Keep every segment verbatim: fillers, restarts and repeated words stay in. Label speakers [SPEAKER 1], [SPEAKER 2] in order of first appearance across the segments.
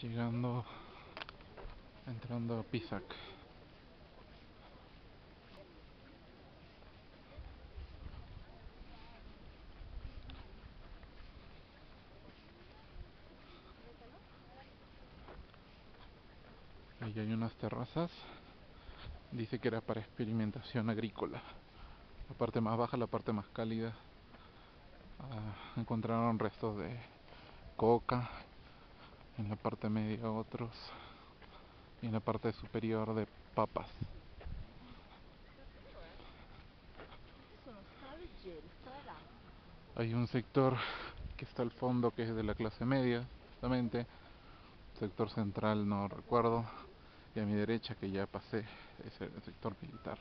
[SPEAKER 1] llegando, entrando a Pisac. Ahí hay unas terrazas. Dice que era para experimentación agrícola. La parte más baja, la parte más cálida. Ah, encontraron restos de coca. En la parte media otros. Y en la parte superior de papas. Hay un sector que está al fondo que es de la clase media, justamente. Sector central no recuerdo. Y a mi derecha, que ya pasé, es el sector militar.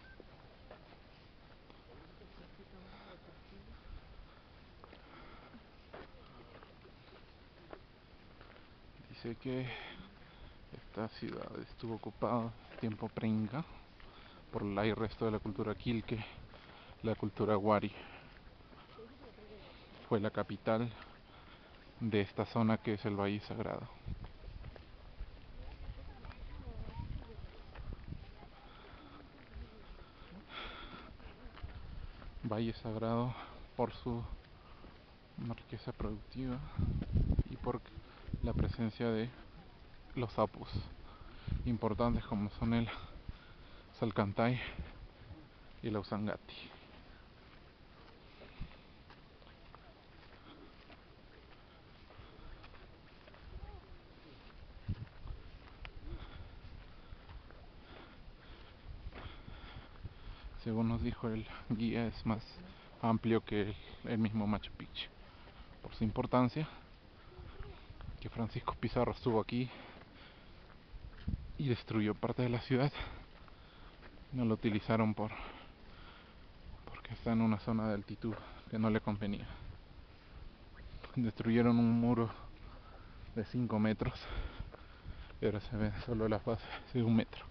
[SPEAKER 1] Dice que esta ciudad estuvo ocupada tiempo pre-inca por el resto de la cultura quilque, la cultura wari. Fue la capital de esta zona que es el Valle Sagrado. Valle Sagrado por su riqueza productiva y por la presencia de los apus importantes como son el Salcantay y el Ausangati. Según nos dijo el guía, es más amplio que el, el mismo Machu Picchu por su importancia, que Francisco Pizarro estuvo aquí y destruyó parte de la ciudad. No lo utilizaron por porque está en una zona de altitud que no le convenía. Destruyeron un muro de cinco metros y ahora se ven solo las bases de un metro.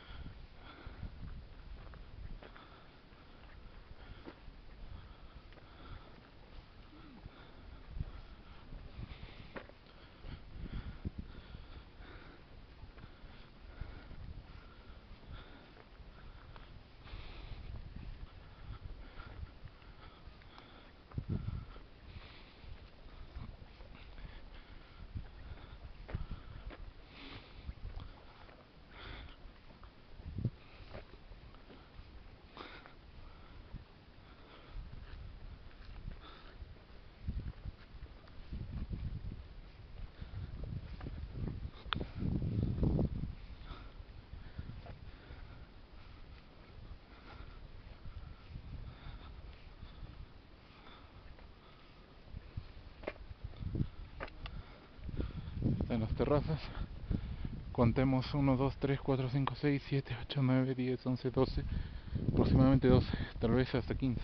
[SPEAKER 1] En las terrazas contemos uno, dos, tres, cuatro, cinco, seis, siete, ocho, nueve, diez, once, doce, aproximadamente doce, tal vez hasta quince.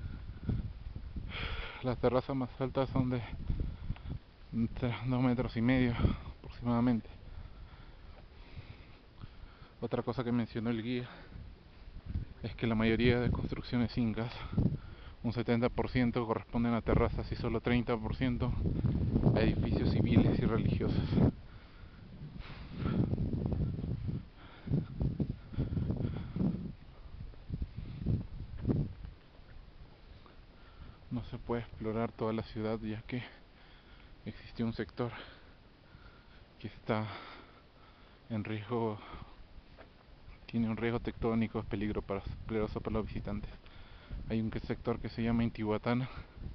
[SPEAKER 1] Las terrazas más altas son de dos metros y medio aproximadamente. Otra cosa que mencionó el guía es que la mayoría de construcciones incas, un setenta por ciento corresponden a terrazas y solo treinta por ciento a edificios civiles y religiosos. No se puede explorar toda la ciudad ya que existe un sector que está en riesgo, tiene un riesgo tectónico, es peligro para, peligroso para los visitantes. Hay un sector que se llama Intihuatana,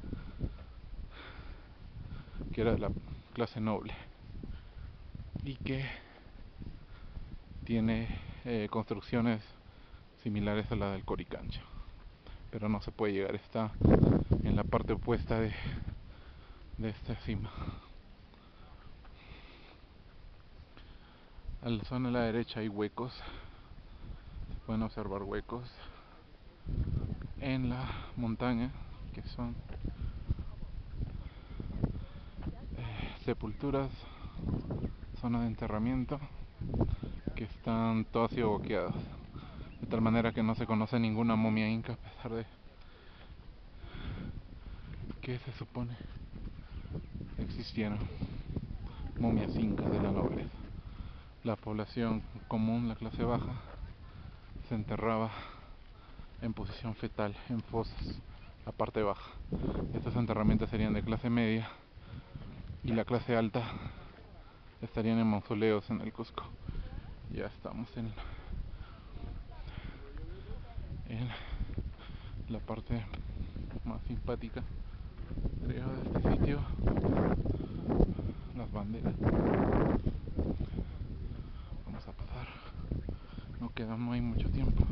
[SPEAKER 1] que era de la clase noble y que tiene eh, construcciones similares a la del Coricancho, pero no se puede llegar, está en la parte opuesta de, de esta cima. A la zona a la derecha hay huecos, se pueden observar huecos en la montaña que son eh, sepulturas, zona de enterramiento que están todas boqueadas, de tal manera que no se conoce ninguna momia inca a pesar de que se supone existieron. momias incas de la nobleza. La población común, la clase baja, se enterraba en posición fetal en fosas, la parte baja. Estos enterramientos serían de clase media y la clase alta estarían en mausoleos en el Cusco. Ya estamos en, en la parte más simpática, creo, de este sitio. Las banderas. Vamos a pasar. No queda, no hay mucho tiempo.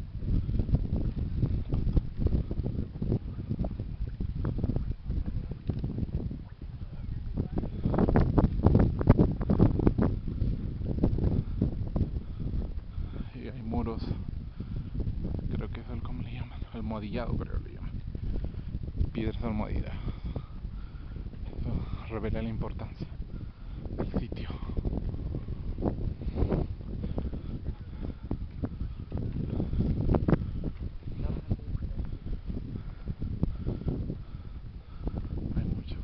[SPEAKER 1] Y hay muros, creo que es el, ¿cómo le llaman? Almohadillado, creo que le llaman. Piedras almohadilladas. Eso revela la importancia del sitio. Hay mucho.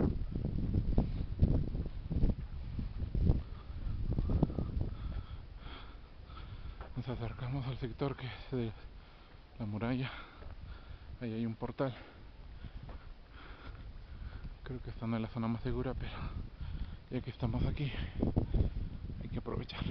[SPEAKER 1] Nos acercamos al sector que es de la muralla. Ahí hay un portal. Creo que esta no es la zona más segura, pero ya que estamos aquí, hay que aprovechar.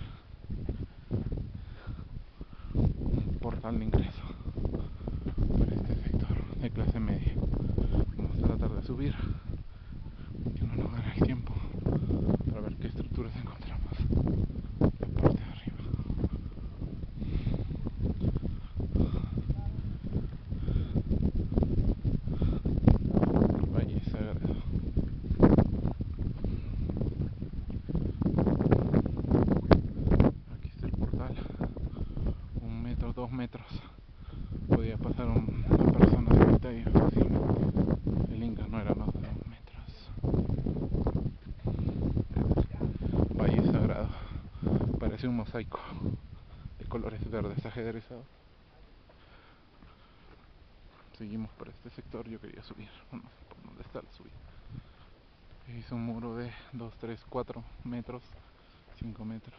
[SPEAKER 1] Un portal de ingreso para este sector de clase media. Vamos a tratar de subir, que no nos gane el tiempo, para ver qué estructuras encontramos. La parte de arriba. Valle Sagrado. Aquí está el portal. Un metro, dos metros. Podía pasar un, una persona ahorita y fácilmente. El Inca no era más de dos metros. Valle Sagrado. Parece un mosaico de colores verdes ajedrezados. Seguimos por este sector. Yo quería subir. No sé por dónde está la subida. Hizo un muro de dos, tres, cuatro metros, cinco metros.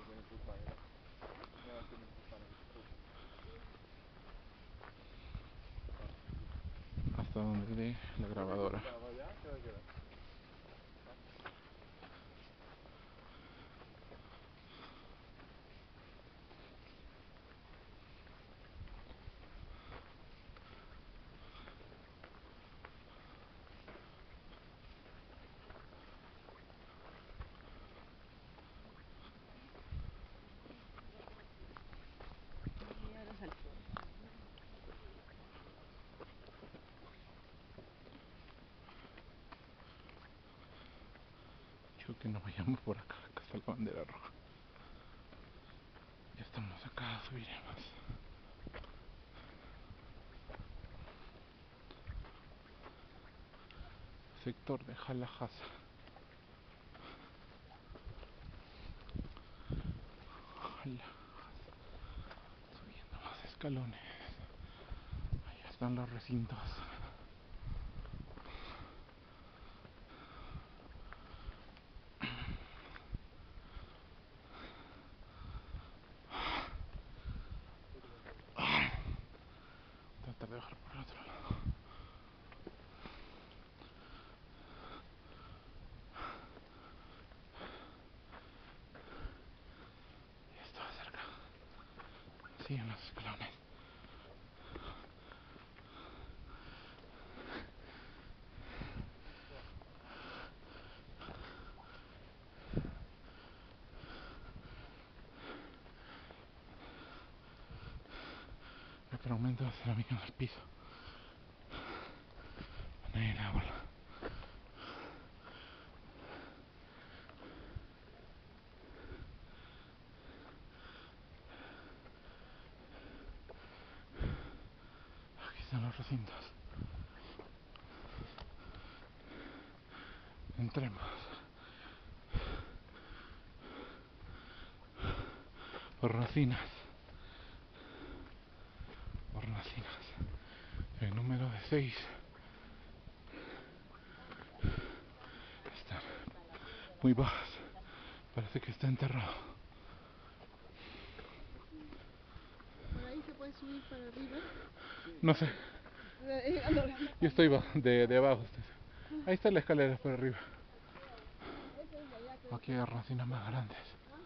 [SPEAKER 1] Hasta donde dé la grabadora. Creo que nos vayamos por acá, acá está la bandera roja. Ya estamos acá, subiremos. Sector de Jalajasa. Jalajasa. Subiendo más escalones. Allá están los recintos. Tratar de bajar por el otro lado. Ya estaba cerca. Siguen los escalones. El fragmento de cerámica en el piso. En el agua. Aquí están los recintos. Entremos. Hornacinas. Hornacinas. El número de seis. Están muy bajas. Parece que está enterrado.
[SPEAKER 2] Por ahí se puede subir para arriba.
[SPEAKER 1] No sé. Yo estoy de, de abajo. Ahí está la escalera por arriba. Aquí hay racines más grandes.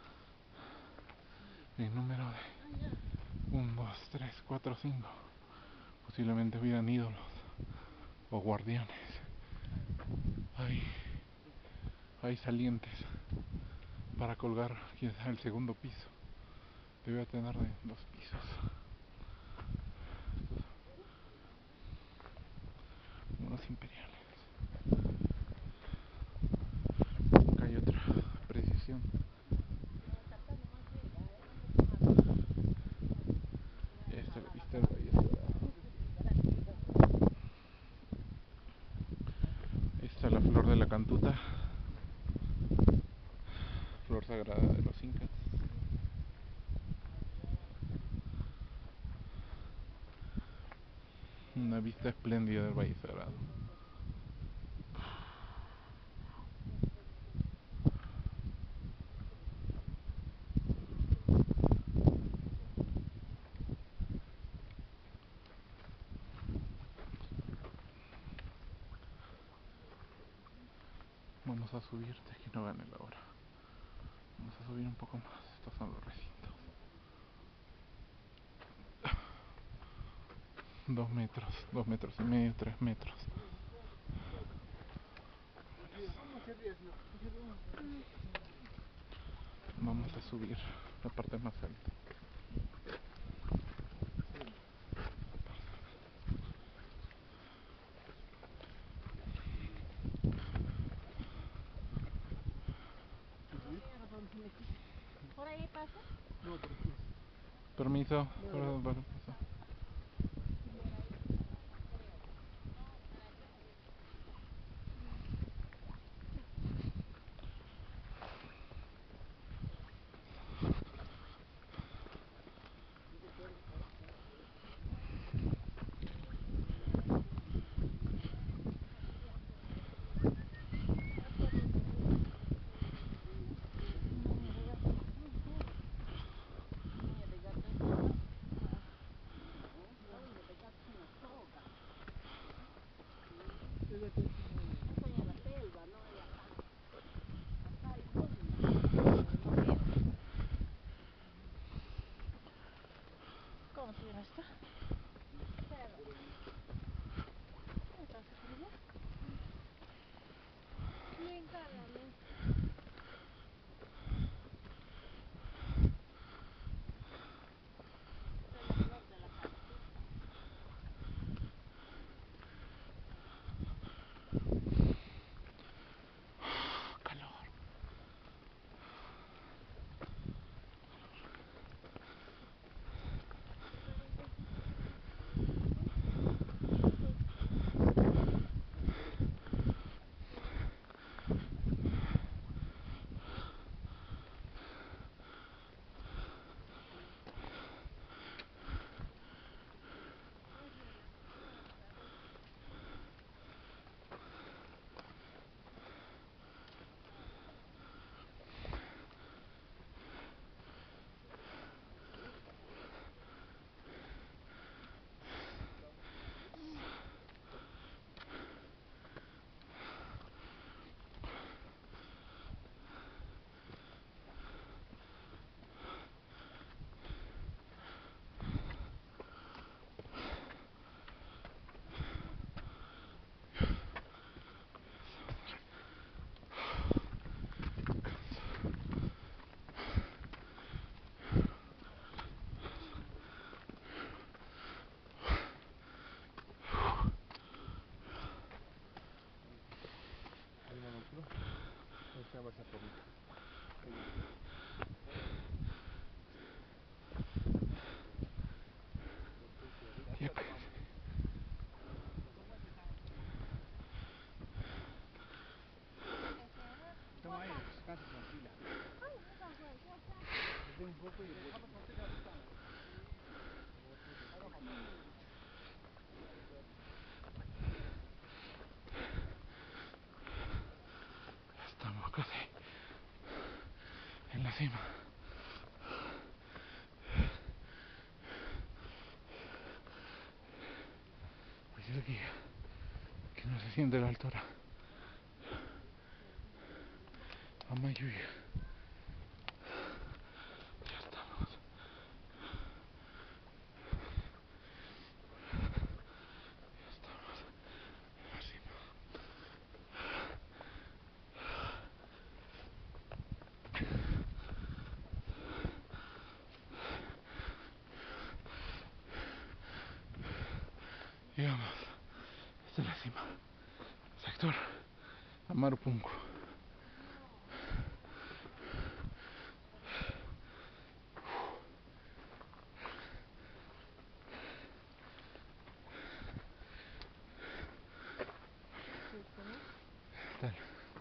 [SPEAKER 1] El número de uno, dos, tres, cuatro, cinco. Posiblemente hubieran ídolos o guardianes. Hay, hay salientes para colgar, quién sabe, el segundo piso. Debe tener de dos pisos. Unos imperiales. Acá hay otra precisión. Esta es la pista del Valle Sagrado. Esta es la flor de la cantuta. Flor sagrada de los incas. Una vista espléndida del Valle Sagrado. Vamos a subir, es que no gane la hora. Vamos a subir un poco más. Estos son los recintos. Dos metros, dos metros y medio, tres metros. Vamos a subir la parte más alta.
[SPEAKER 2] ¿Por ahí pasa?
[SPEAKER 1] Permiso, perdón, perdón, pasa.
[SPEAKER 2] ¿Cómo subir esto? Entonces, ¿por allá? Sí, encárgame.
[SPEAKER 1] Y acá.
[SPEAKER 3] Toma ahí, descansa tranquila. Desde un poco y después...
[SPEAKER 1] Estamos casi cima. Pues aquí, que no se siente la altura. Amayuy. Ya estamos. Ya estamos. Encima. Llegamos hasta la cima. Sector Amarupunco. Dale.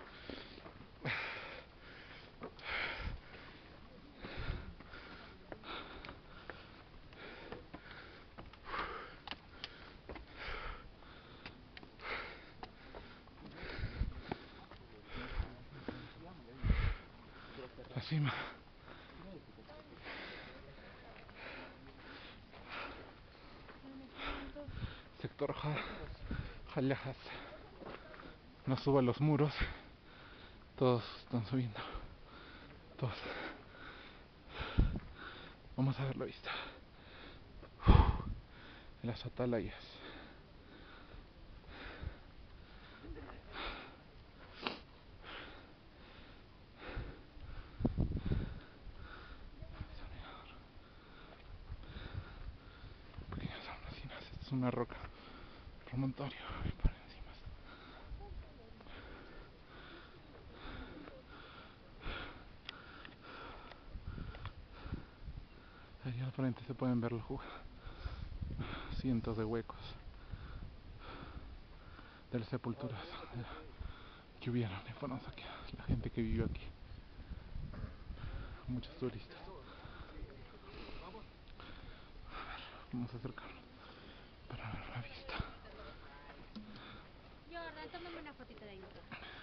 [SPEAKER 1] La cima. Sector Ja, Jalajas. No suba los muros. Todos están subiendo. Todos. Vamos a ver la vista. Las atalayas. Pequeñas hornacinas. Esta es una roca. Promontorio. Para encima. Allá al frente se pueden ver los cientos de huecos de las sepulturas que hubieron y fueron saqueadas. La gente que vivió aquí. Muchos turistas. Vamos a acercarnos para ver la vista.
[SPEAKER 4] Jordan, tómame una fotito de ahí.